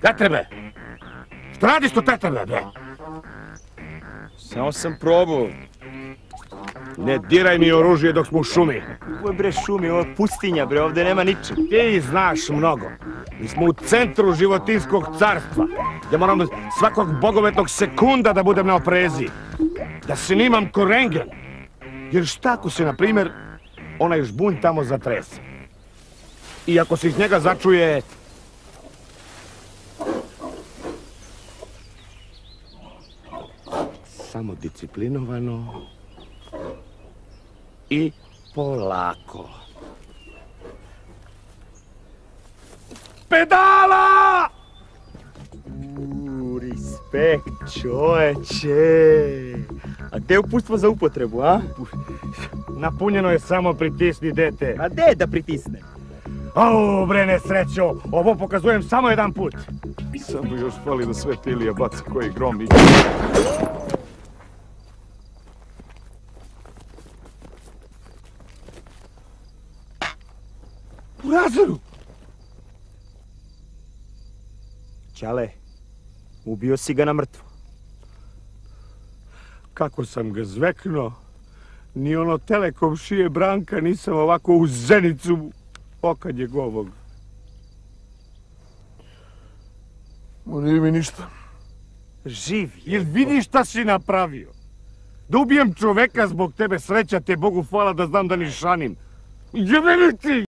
Tetrebe! Što radiš to tetrebe, bre? Samo sam probao. Ne diraj mi oružje dok smo u šumi. Ovo je bre šumi, ovo je pustinja bre, ovdje nema ničeg. Ti znaš mnogo. Mi smo u centru životinskog carstva, gdje moram svakog bogovetnog sekunda da budem na oprezi. Da snimam ko rengen. Jer šta ako se, na primjer, onaj žbunj tamo zatrese? I ako se iz njega začuje... Samo disciplinovano i polako. Pedala! Respekt, čoveče. A gdje je uputstvo za upotrebu, a? Napunjeno je, samo pritisni, dete. A gdje da pritisne? Au, bre, nesrećo, ovo pokazujem samo jedan put. Samo još fali da sve Ilija baci koji grom i... U razoru! Čale, ubio si ga na mrtvo. Kako sam ga zveknuo, ni ono telekomšije Branka nisam ovako u zenicu oka njegovog. Nije mi ništa. Živ, jel vidiš šta si napravio? Da ubijem čoveka zbog tebe, sreća te, Bogu hvala da znam da nišanim. Jebeni ti!